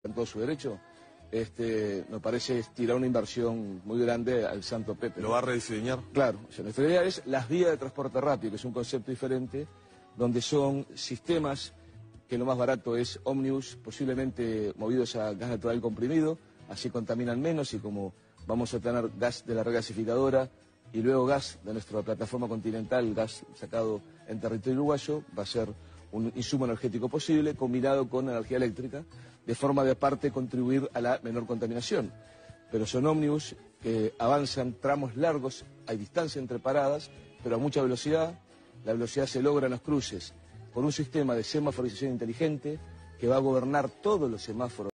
en todo su derecho, me parece tirar una inversión muy grande al Santo Pepe. ¿Lo va a rediseñar? Claro, o sea, nuestra idea es las vías de transporte rápido, que es un concepto diferente, donde son sistemas que lo más barato es ómnibus, posiblemente movidos a gas natural comprimido, así contaminan menos, y como vamos a tener gas de la regasificadora y luego gas de nuestra plataforma continental, gas sacado en territorio uruguayo, va a ser un insumo energético posible combinado con energía eléctrica, de forma de aparte contribuir a la menor contaminación. Pero son ómnibus que avanzan tramos largos, hay distancia entre paradas, pero a mucha velocidad. La velocidad se logra en los cruces por un sistema de semaforización inteligente que va a gobernar todos los semáforos